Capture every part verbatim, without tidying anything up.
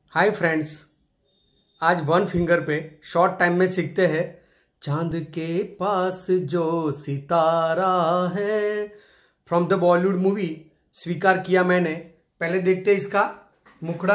हाय friends, आज one finger पे short time में सीखते हैं चांद के पास जो सितारा है फ्रॉम द बॉलीवुड मूवी स्वीकार किया मैंने। पहले देखते हैं इसका मुखड़ा।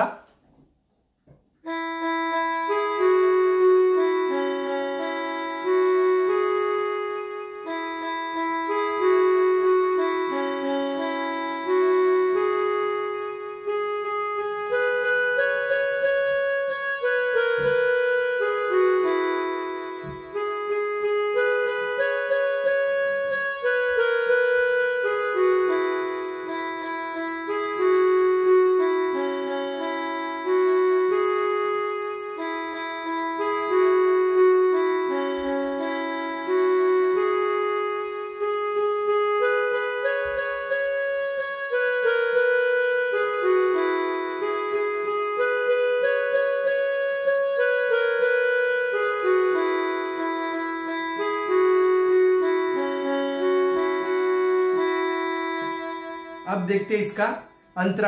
अब देखते हैं इसका अंतरा।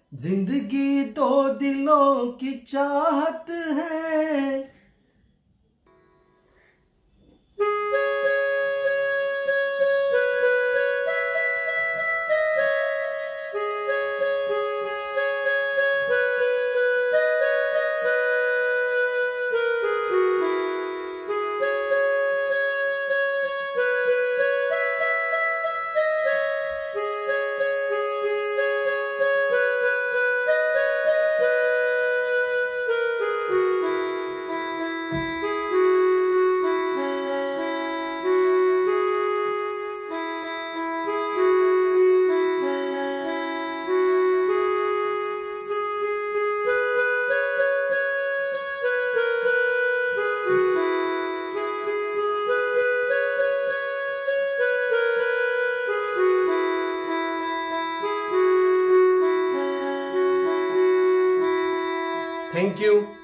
जिंदगी दो दिलों की चाहत है, थैंक यू।